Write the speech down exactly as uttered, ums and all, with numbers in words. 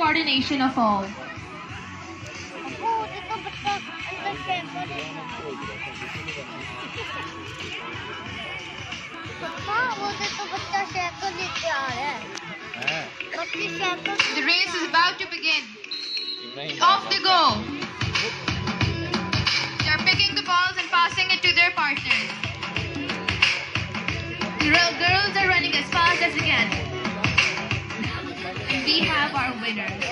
coordination of all. The race is about to begin. Off they go. They're picking the balls and passing it to their partners. The girls are running as fast as they can. And we have our winners.